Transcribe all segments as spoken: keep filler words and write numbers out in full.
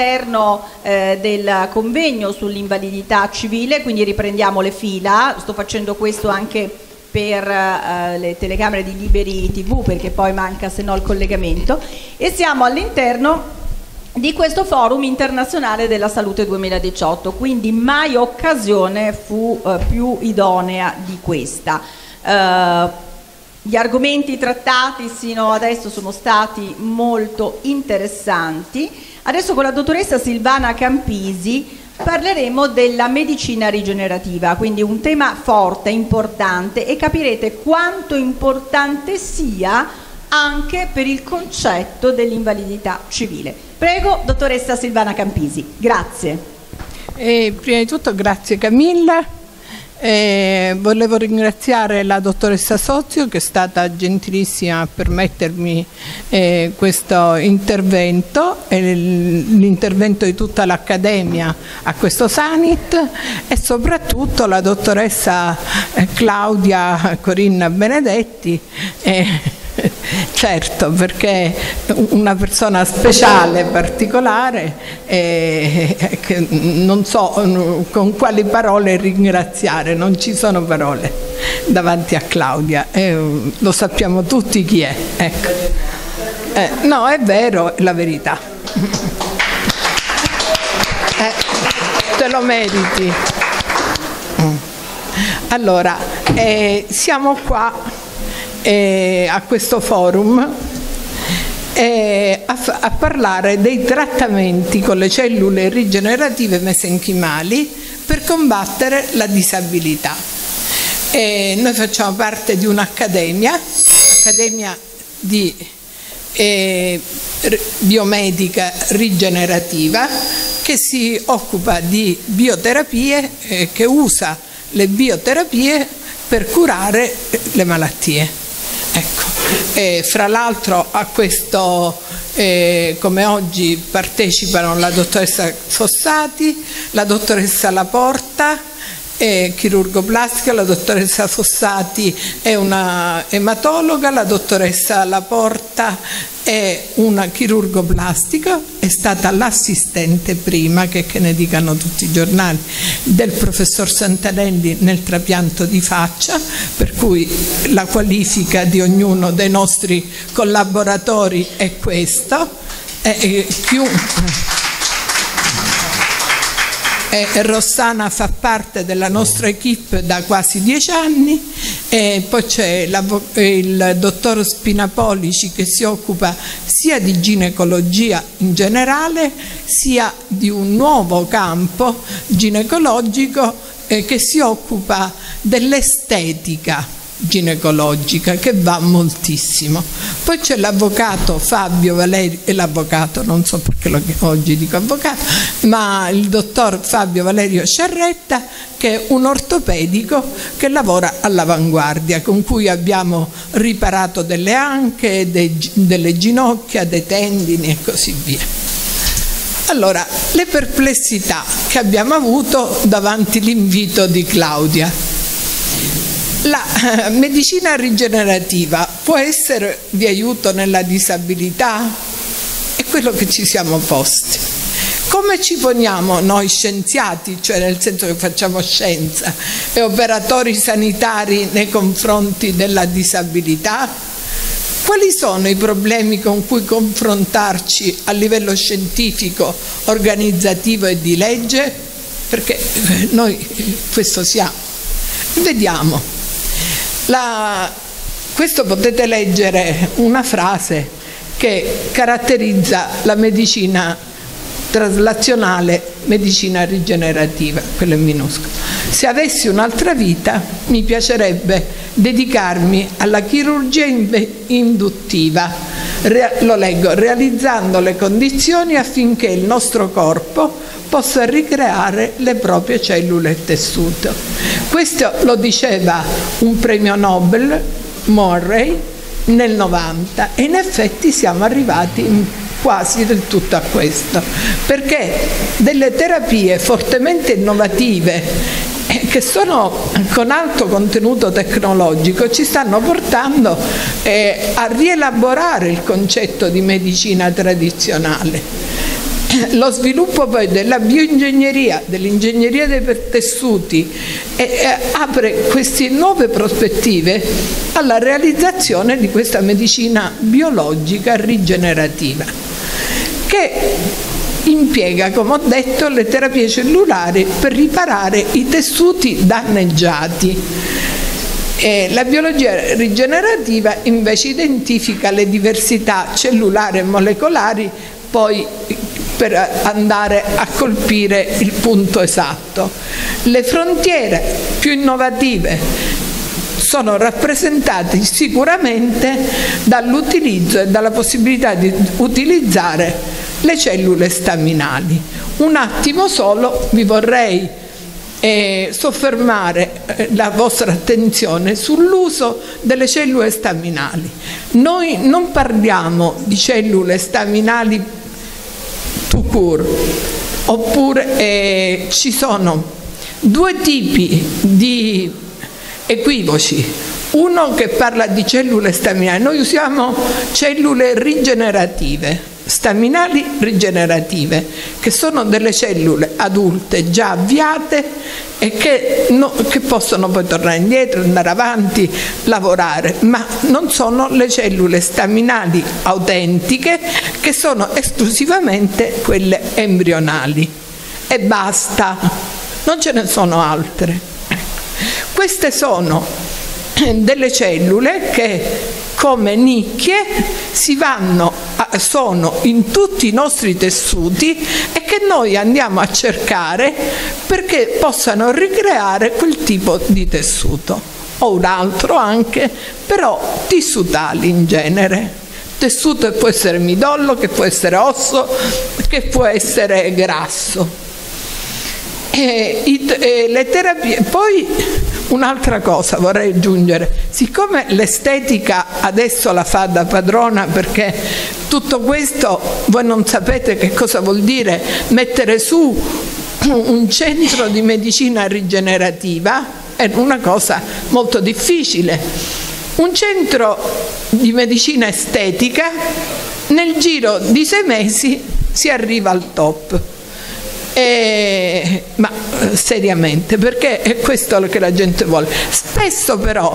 all'interno eh, del convegno sull'invalidità civile, quindi riprendiamo le fila. Sto facendo questo anche per uh, le telecamere di Liberi tivù, perché poi manca se no il collegamento, e siamo all'interno di questo forum internazionale della salute duemiladiciotto, quindi mai occasione fu uh, più idonea di questa. Uh, gli argomenti trattati sino adesso sono stati molto interessanti. Adesso con la dottoressa Silvana Campisi parleremo della medicina rigenerativa, quindi un tema forte, importante, e capirete quanto importante sia anche per il concetto dell'invalidità civile. Prego, dottoressa Silvana Campisi. Grazie. Eh, prima di tutto grazie Camilla. Eh, volevo ringraziare la dottoressa Sozio, che è stata gentilissima a permettermi eh, questo intervento, eh, l'intervento di tutta l'Accademia a questo Summit, e soprattutto la dottoressa eh, Claudia Corinna Benedetti, eh, certo, perché una persona speciale, particolare, eh, che non so con quali parole ringraziare, non ci sono parole davanti a Claudia, eh, lo sappiamo tutti chi è, ecco. Eh, no, è vero, è la verità. Eh, te lo meriti. Allora, eh, siamo qua Eh, a questo forum eh, a, a parlare dei trattamenti con le cellule rigenerative mesenchimali per combattere la disabilità. Eh, noi facciamo parte di un'accademia, accademia di eh, biomedica rigenerativa, che si occupa di bioterapie, eh, che usa le bioterapie per curare le malattie. Ecco, eh, fra l'altro a questo, eh, come oggi, partecipano la dottoressa Fossati, la dottoressa Laporta, eh, chirurgo plastica, la dottoressa Fossati è una ematologa, la dottoressa Laporta è una chirurgo plastico, è stata l'assistente prima, che, che ne dicano tutti i giornali, del professor Santanelli nel trapianto di faccia, per cui la qualifica di ognuno dei nostri collaboratori è questo. E, più, e Rossana fa parte della nostra equipe da quasi dieci anni, e poi c'è il dottor Spinapolici, che si occupa sia di ginecologia in generale sia di un nuovo campo ginecologico eh, che si occupa dell'estetica ginecologica, che va moltissimo. Poi c'è l'avvocato Fabio Valerio, e l'avvocato, non so perché lo, oggi dico avvocato, ma il dottor Fabio Valerio Sciarretta, che è un ortopedico che lavora all'avanguardia, con cui abbiamo riparato delle anche, dei, delle ginocchia, dei tendini e così via. Allora, le perplessità che abbiamo avuto davanti all'invito di Claudia. La medicina rigenerativa può essere di aiuto nella disabilità? È quello che ci siamo posti. Come ci poniamo noi scienziati, cioè nel senso che facciamo scienza, e operatori sanitari nei confronti della disabilità? Quali sono i problemi con cui confrontarci a livello scientifico, organizzativo e di legge? Perché noi questo siamo. Vediamo. La, questo potete leggere una frase che caratterizza la medicina traslazionale, medicina rigenerativa, quello è minuscolo. Se avessi un'altra vita, mi piacerebbe dedicarmi alla chirurgia induttiva, Re, lo leggo, realizzando le condizioni affinché il nostro corpo possa ricreare le proprie cellule e tessuto. Questo lo diceva un premio Nobel, Murray, nel novanta, e in effetti siamo arrivati quasi del tutto a questo, perché delle terapie fortemente innovative che sono con alto contenuto tecnologico ci stanno portando eh, a rielaborare il concetto di medicina tradizionale. lo sviluppo poi della bioingegneria, dell'ingegneria dei tessuti e, e apre queste nuove prospettive alla realizzazione di questa medicina biologica rigenerativa, che impiega, come ho detto, le terapie cellulari per riparare i tessuti danneggiati. E la biologia rigenerativa invece identifica le diversità cellulari e molecolari poi per andare a colpire il punto esatto. Le frontiere più innovative sono rappresentate sicuramente dall'utilizzo e dalla possibilità di utilizzare le cellule staminali. Un attimo solo vi vorrei eh, soffermare eh, la vostra attenzione sull'uso delle cellule staminali. Noi non parliamo di cellule staminali tout court, oppure eh, ci sono due tipi di equivoci. Uno che parla di cellule staminali, noi usiamo cellule rigenerative, staminali rigenerative, che sono delle cellule adulte già avviate e che, no, che possono poi tornare indietro, andare avanti, lavorare, ma non sono le cellule staminali autentiche, che sono esclusivamente quelle embrionali. E basta, non ce ne sono altre. Queste sono delle cellule che, come nicchie, si vanno a, sono in tutti i nostri tessuti e che noi andiamo a cercare perché possano ricreare quel tipo di tessuto o un altro anche, però tissutali in genere. Tessuto che può essere midollo, che può essere osso, che può essere grasso. E, e, le terapie, poi un'altra cosa vorrei aggiungere, siccome l'estetica adesso la fa da padrona, perché tutto questo voi non sapete che cosa vuol dire mettere su un centro di medicina rigenerativa, è una cosa molto difficile. Un centro di medicina estetica, nel giro di sei mesi si arriva al top. Eh, ma seriamente, perché è questo che la gente vuole. Spesso però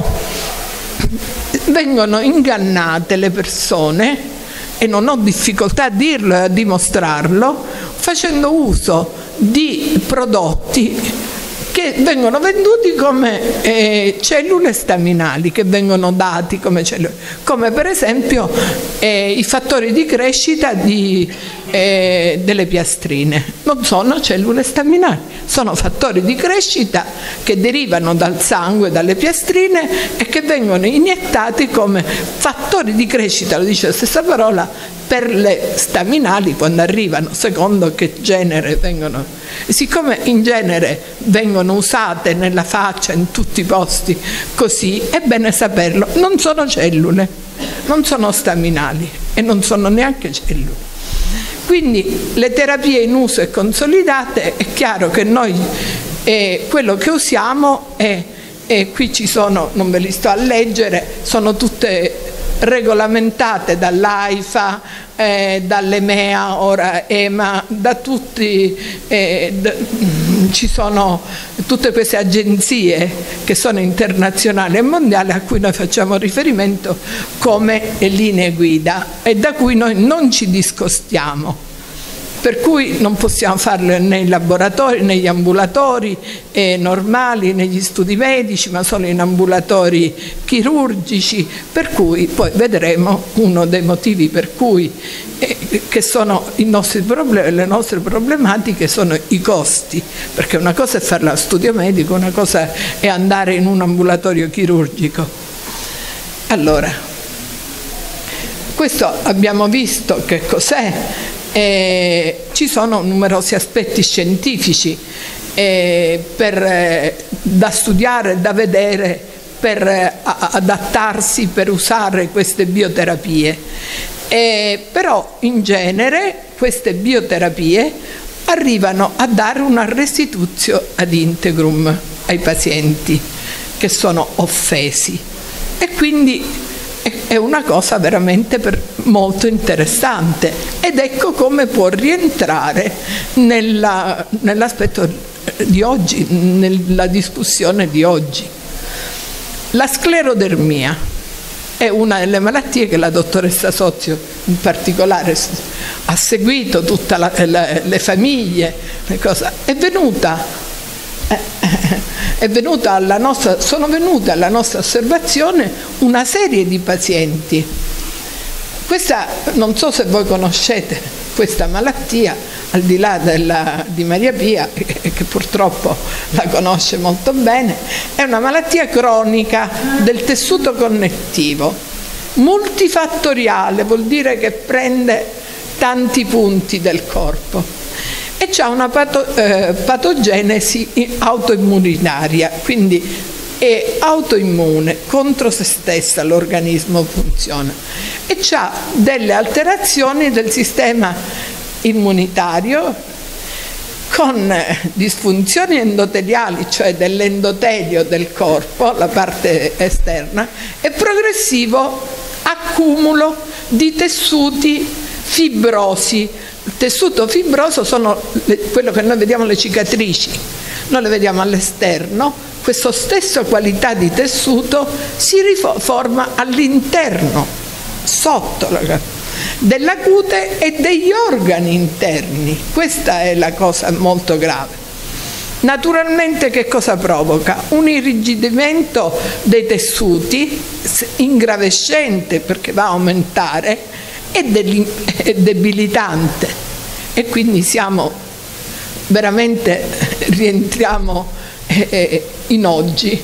vengono ingannate le persone, e non ho difficoltà a dirlo e a dimostrarlo, facendo uso di prodotti che vengono venduti come eh, cellule staminali, che vengono dati come cellule, come per esempio eh, i fattori di crescita di, eh, delle piastrine. Non sono cellule staminali, sono fattori di crescita che derivano dal sangue, dalle piastrine, e che vengono iniettati come fattori di crescita, lo dice la stessa parola, per le staminali quando arrivano, secondo che genere vengono. Siccome in genere vengono usate nella faccia, in tutti i posti così, è bene saperlo, non sono cellule, non sono staminali e non sono neanche cellule. Quindi le terapie in uso e consolidate, è chiaro che noi eh, quello che usiamo è, e qui ci sono, non ve li sto a leggere, sono tutte regolamentate dall'AIFA, eh, dall'EMEA, ora EMA, da tutti, eh, da, ci sono tutte queste agenzie che sono internazionali e mondiali a cui noi facciamo riferimento come linee guida e da cui noi non ci discostiamo. Per cui non possiamo farlo nei laboratori, negli ambulatori eh, normali, negli studi medici, ma solo in ambulatori chirurgici, per cui poi vedremo uno dei motivi per cui eh, che sono i nostri problemi, le nostre problematiche sono i costi, perché una cosa è fare lo studio medico, una cosa è andare in un ambulatorio chirurgico. Allora, questo abbiamo visto che cos'è. Eh, ci sono numerosi aspetti scientifici eh, per, eh, da studiare, da vedere, per eh, adattarsi, per usare queste bioterapie. Eh, però in genere queste bioterapie arrivano a dare una restitutio ad integrum ai pazienti che sono offesi. E quindi è una cosa veramente per, molto interessante, ed ecco come può rientrare nella, nell'aspetto di oggi, nella discussione di oggi. La sclerodermia è una delle malattie che la dottoressa Sozio in particolare ha seguito, tutte le famiglie, le cose. È venuta È venuta alla nostra, sono venute alla nostra osservazione una serie di pazienti. Questa, non so se voi conoscete questa malattia, al di là della, di Maria Pia, che, che purtroppo la conosce molto bene, è una malattia cronica del tessuto connettivo, multifattoriale, vuol dire che prende tanti punti del corpo. E c'è una pato, eh, patogenesi autoimmunitaria, quindi è autoimmune, contro se stessa l'organismo funziona, e c'ha delle alterazioni del sistema immunitario con disfunzioni endoteliali, cioè dell'endotelio del corpo, la parte esterna, e progressivo accumulo di tessuti fibrosi. Il tessuto fibroso sono le, quello che noi vediamo, le cicatrici, noi le vediamo all'esterno. Questa stessa qualità di tessuto si riforma all'interno, sotto la, della cute e degli organi interni. Questa è la cosa molto grave. Naturalmente che cosa provoca? Un irrigidimento dei tessuti ingravescente, perché va a aumentare, è debilitante, e quindi siamo veramente, rientriamo in oggi.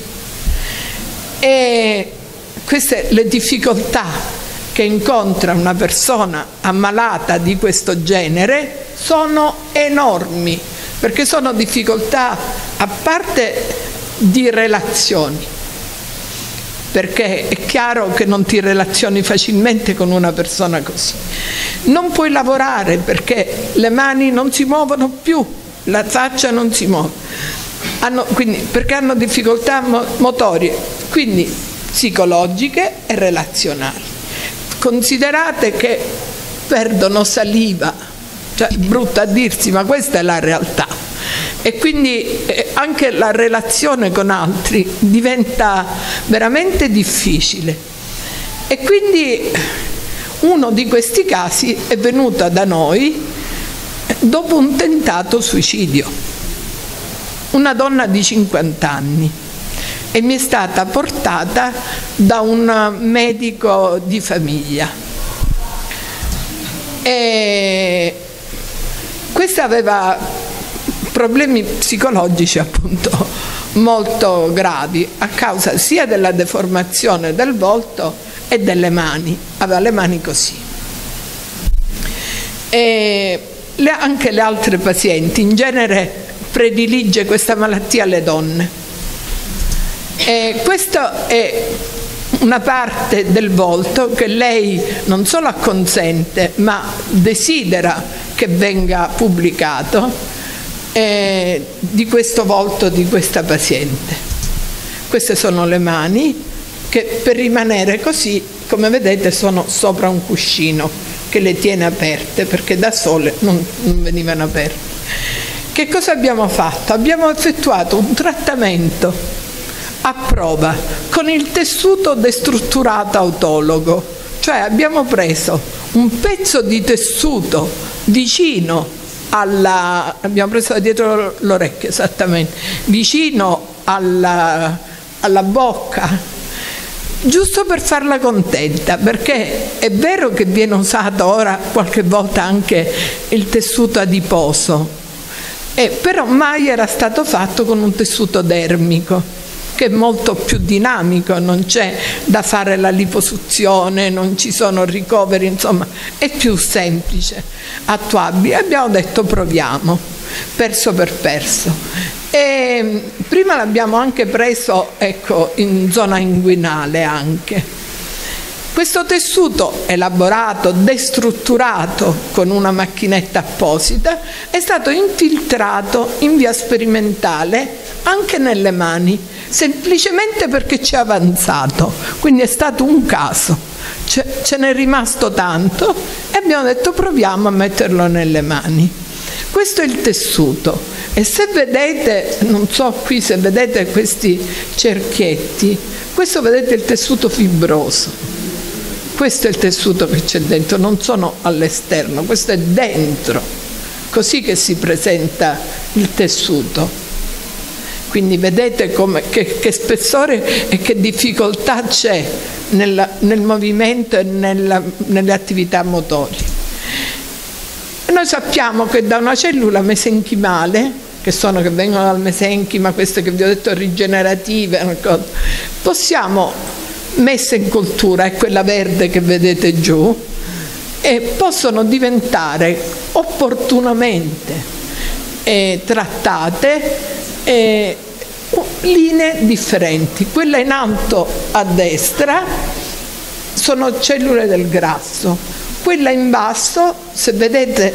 E queste le difficoltà che incontra una persona ammalata di questo genere sono enormi, perché sono difficoltà a parte di relazioni, perché è chiaro che non ti relazioni facilmente con una persona così. Non puoi lavorare perché le mani non si muovono più, la faccia non si muove, hanno, quindi, perché hanno difficoltà motorie, quindi psicologiche e relazionali. Considerate che perdono saliva, cioè brutto a dirsi, ma questa è la realtà. E quindi eh, anche la relazione con altri diventa veramente difficile. E quindi uno di questi casi è venuto da noi dopo un tentato suicidio. Una donna di cinquanta anni, e mi è stata portata da un medico di famiglia. E questa aveva problemi psicologici appunto molto gravi a causa sia della deformazione del volto e delle mani, aveva le mani così. E le, anche le altre pazienti, in genere predilige questa malattia alle donne. E questa è una parte del volto che lei non solo acconsente, ma desidera che venga pubblicato, Eh, di questo volto di questa paziente. Queste sono le mani che, per rimanere così, come vedete, sono sopra un cuscino che le tiene aperte, perché da sole non, non venivano aperte. Che cosa abbiamo fatto? Abbiamo effettuato un trattamento a prova con il tessuto destrutturato autologo, cioè abbiamo preso un pezzo di tessuto vicino alla, abbiamo preso da dietro l'orecchio, esattamente, vicino alla, alla bocca, giusto per farla contenta, perché è vero che viene usato ora qualche volta anche il tessuto adiposo, eh, però mai era stato fatto con un tessuto dermico, che è molto più dinamico, non c'è da fare la liposuzione, non ci sono ricoveri, insomma è più semplice, attuabile. Abbiamo detto proviamo, perso per perso. E prima l'abbiamo anche preso, ecco, in zona inguinale anche. Questo tessuto, elaborato, destrutturato con una macchinetta apposita, è stato infiltrato in via sperimentale anche nelle mani, semplicemente perché ci è avanzato, quindi è stato un caso, ce, ce n'è rimasto tanto e abbiamo detto proviamo a metterlo nelle mani. Questo è il tessuto e se vedete, non so qui se vedete questi cerchietti, questo vedete il tessuto fibroso. Questo è il tessuto che c'è dentro, non sono all'esterno, questo è dentro, così che si presenta il tessuto. Quindi vedete come, che, che spessore e che difficoltà c'è nel, nel movimento e nella, nelle attività motorie. E noi sappiamo che da una cellula mesenchimale, che sono che vengono dal mesenchima, queste che vi ho detto rigenerative, possiamo messe in cultura, è quella verde che vedete giù, e possono diventare opportunamente eh, trattate eh, linee differenti. Quella in alto a destra sono cellule del grasso, quella in basso, se vedete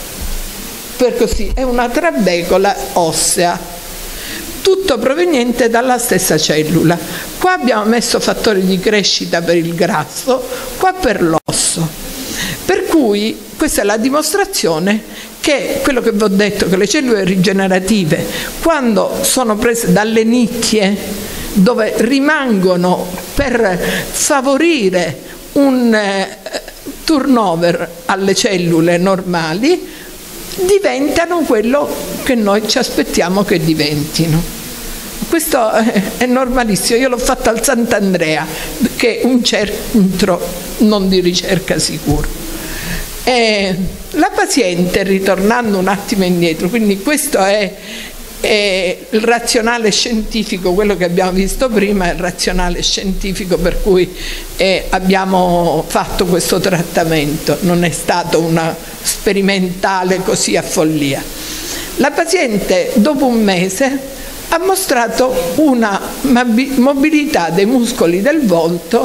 per così, è una trabecola ossea, tutto proveniente dalla stessa cellula. Qua abbiamo messo fattori di crescita per il grasso, qua per l'osso. Per cui questa è la dimostrazione che quello che vi ho detto, che le cellule rigenerative, quando sono prese dalle nicchie, dove rimangono per favorire un eh, turnover alle cellule normali, diventano quello che noi ci aspettiamo che diventino. Questo è normalissimo, io l'ho fatto al Sant'Andrea, che è un centro non di ricerca sicuro. E la paziente, ritornando un attimo indietro, quindi questo è, è il razionale scientifico, quello che abbiamo visto prima è il razionale scientifico per cui eh, abbiamo fatto questo trattamento, non è stato una sperimentale così a follia. La paziente dopo un mese ha mostrato una mobilità dei muscoli del volto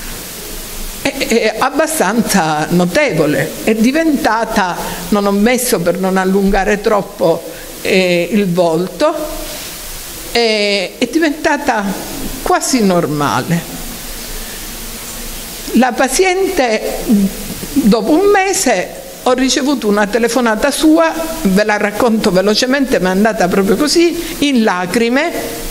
abbastanza notevole, è diventata, non ho messo per non allungare troppo eh, il volto, eh, è diventata quasi normale. La paziente dopo un mese ho ricevuto una telefonata sua, ve la racconto velocemente, ma è andata proprio così, in lacrime,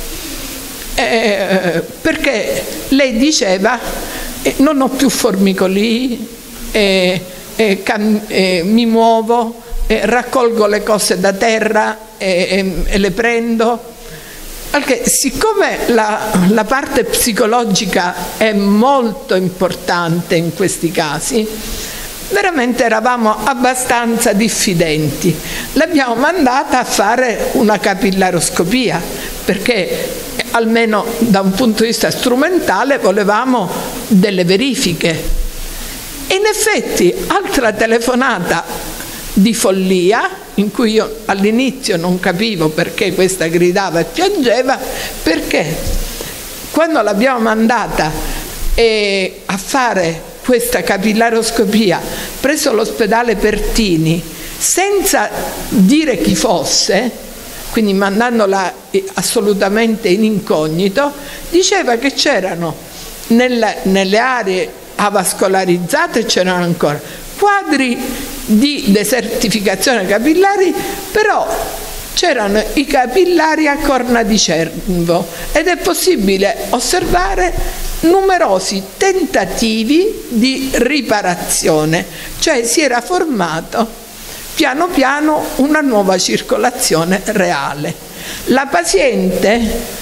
eh, perché lei diceva eh, non ho più formicolii, eh, eh, eh, mi muovo, eh, raccolgo le cose da terra eh, eh, e le prendo. Perché siccome la, la parte psicologica è molto importante in questi casi, veramente eravamo abbastanza diffidenti. L'abbiamo mandata a fare una capillaroscopia perché almeno da un punto di vista strumentale volevamo delle verifiche. E in effetti altra telefonata di follia in cui io all'inizio non capivo perché questa gridava e piangeva, perché quando l'abbiamo mandata eh, a fare questa capillaroscopia presso l'ospedale Pertini senza dire chi fosse, quindi mandandola assolutamente in incognito, diceva che c'erano nelle, nelle aree avascolarizzate, c'erano ancora quadri di desertificazione capillari, però c'erano i capillari a corna di cervo ed è possibile osservare numerosi tentativi di riparazione, cioè si era formato piano piano una nuova circolazione reale. La paziente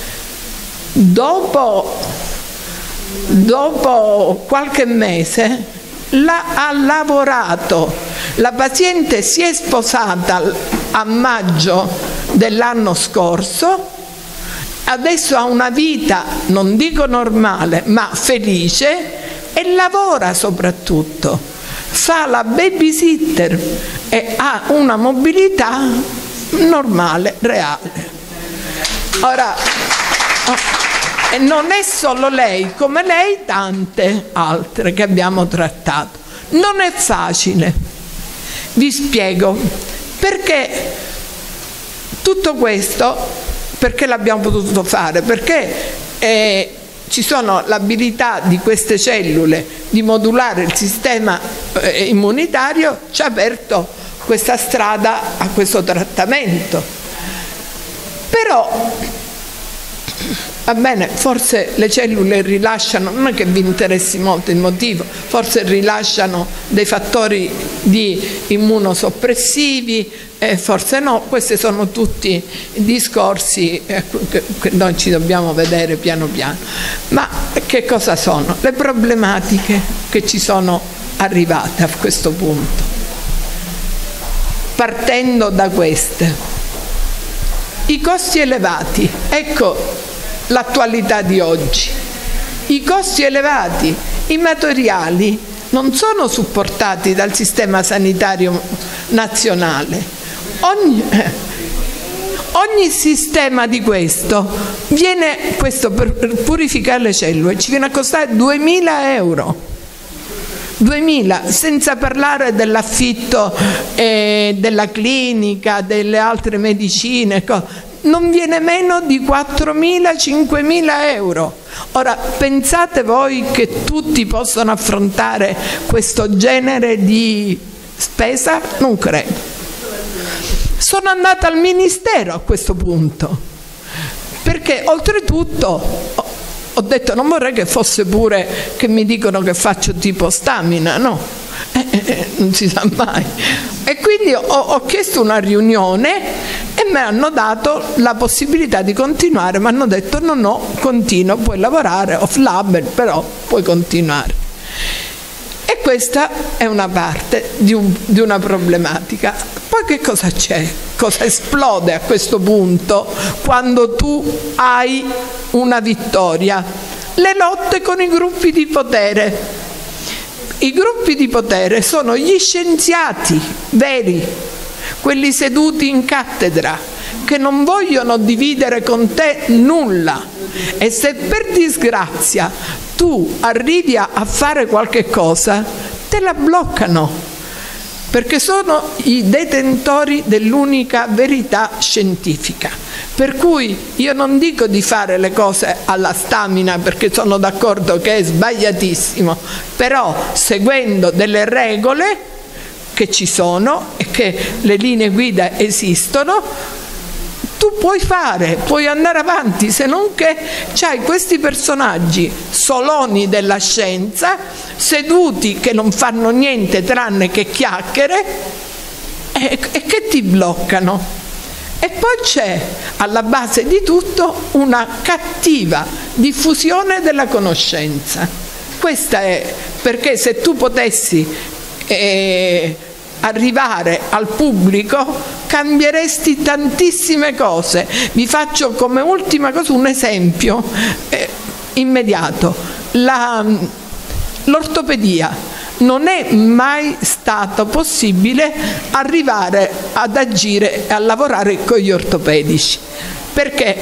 dopo, dopo qualche mese la, ha lavorato, la paziente si è sposata a maggio dell'anno scorso, adesso ha una vita, non dico normale, ma felice e lavora soprattutto, fa la babysitter e ha una mobilità normale, reale. Ora, E non è solo lei, come lei tante altre che abbiamo trattato. Non è facile. Vi spiego perché tutto questo, perché l'abbiamo potuto fare? Perché eh, ci sono l'abilità di queste cellule di modulare il sistema eh, immunitario, ci ha aperto questa strada a questo trattamento. Però, va bene, forse le cellule rilasciano, non è che vi interessi molto il motivo, forse rilasciano dei fattori di immunosoppressivi, eh, forse no, questi sono tutti discorsi eh, che, che noi ci dobbiamo vedere piano piano. Ma che cosa sono? Le problematiche che ci sono arrivate a questo punto. Partendo da queste, i costi elevati, ecco l'attualità di oggi. I costi elevati, i materiali non sono supportati dal sistema sanitario nazionale. Ogni, ogni sistema di questo viene, questo per purificare le cellule, ci viene a costare duemila euro. duemila, senza parlare dell'affitto eh, della clinica, delle altre medicine, non viene meno di quattromila cinquemila euro. Ora, pensate voi che tutti possono affrontare questo genere di spesa? Non credo. Sono andata al Ministero a questo punto, perché oltretutto ho detto non vorrei che fosse pure che mi dicono che faccio tipo stamina, no, eh, eh, non si sa mai. E quindi ho, ho chiesto una riunione e mi hanno dato la possibilità di continuare, mi hanno detto no, no, continua, puoi lavorare off lab, però puoi continuare. E questa è una parte di, un, di una problematica. Poi che cosa c'è? Cosa esplode a questo punto quando tu hai una vittoria? Le lotte con i gruppi di potere. I gruppi di potere sono gli scienziati veri, quelli seduti in cattedra, che non vogliono dividere con te nulla. E se per disgrazia tu arrivi a fare qualche cosa, te la bloccano, perché sono i detentori dell'unica verità scientifica. Per cui io non dico di fare le cose alla stamina, perché sono d'accordo che è sbagliatissimo, però seguendo delle regole che ci sono e che le linee guida esistono, tu puoi fare, puoi andare avanti, se non che c'hai questi personaggi soloni della scienza, seduti che non fanno niente tranne che chiacchiere e, e che ti bloccano. E poi c'è alla base di tutto una cattiva diffusione della conoscenza. Questa è, perché se tu potessi eh, arrivare al pubblico cambieresti tantissime cose. Vi faccio come ultima cosa un esempio eh, immediato. La, l'ortopedia. Non è mai stato possibile arrivare ad agire e a lavorare con gli ortopedici, perché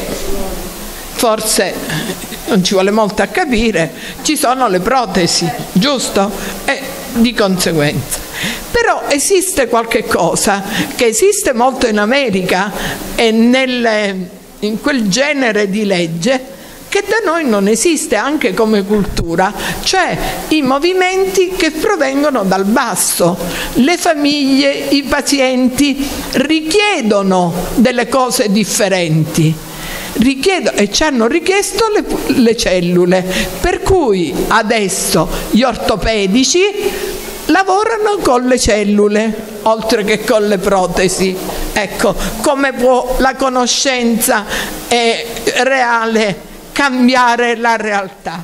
forse non ci vuole molto a capire, ci sono le protesi, giusto? E di conseguenza. Però esiste qualche cosa che esiste molto in America e nelle, in quel genere di legge che da noi non esiste anche come cultura, cioè i movimenti che provengono dal basso. Le famiglie, i pazienti richiedono delle cose differenti, richiedono e ci hanno richiesto le, le cellule, per cui adesso gli ortopedici lavorano con le cellule oltre che con le protesi. Ecco, come può la conoscenza eh, reale cambiare la realtà.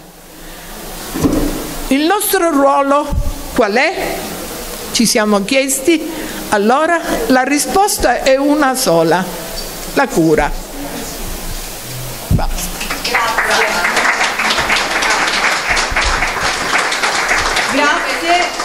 Il nostro ruolo qual è? Ci siamo chiesti? Allora la risposta è una sola: la cura. Basta. Grazie.